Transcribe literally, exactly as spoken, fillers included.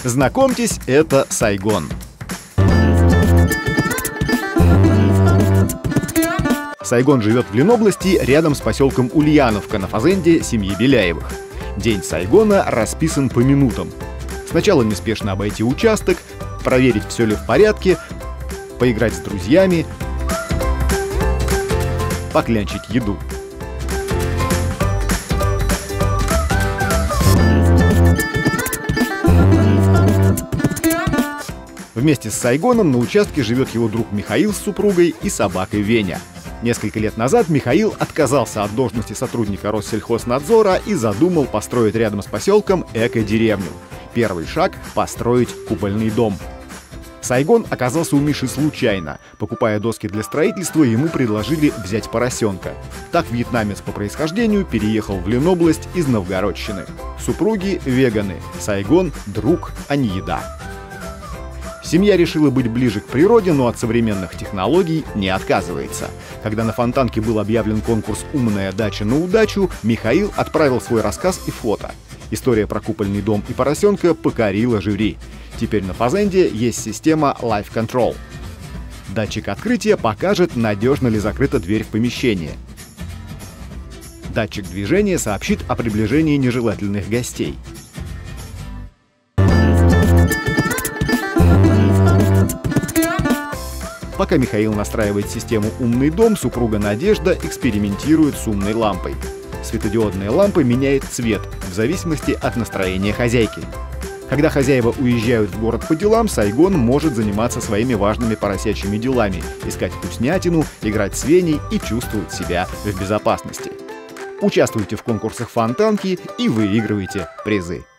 Знакомьтесь, это Сайгон. Сайгон живет в Ленобласти, рядом с поселком Ульяновка на фазенде семьи Беляевых. День Сайгона расписан по минутам. Сначала неспешно обойти участок, проверить, все ли в порядке, поиграть с друзьями, поклянчить еду. Вместе с Сайгоном на участке живет его друг Михаил с супругой и собакой Веня. Несколько лет назад Михаил отказался от должности сотрудника Россельхознадзора и задумал построить рядом с поселком эко-деревню. Первый шаг — построить купольный дом. Сайгон оказался у Миши случайно. Покупая доски для строительства, ему предложили взять поросенка. Так вьетнамец по происхождению переехал в Ленобласть из Новгородщины. Супруги — веганы. Сайгон — друг, а не еда. Семья решила быть ближе к природе, но от современных технологий не отказывается. Когда на Фонтанке был объявлен конкурс «Умная дача на удачу», Михаил отправил свой рассказ и фото. История про купольный дом и поросенка покорила жюри. Теперь на фазенде есть система Live Control. Датчик открытия покажет, надежно ли закрыта дверь в помещение. Датчик движения сообщит о приближении нежелательных гостей. Пока Михаил настраивает систему «Умный дом», супруга Надежда экспериментирует с умной лампой. Светодиодная лампа меняет цвет в зависимости от настроения хозяйки. Когда хозяева уезжают в город по делам, Сайгон может заниматься своими важными поросячьими делами, искать вкуснятину, играть с Веней и чувствовать себя в безопасности. Участвуйте в конкурсах Фонтанки и выигрывайте призы.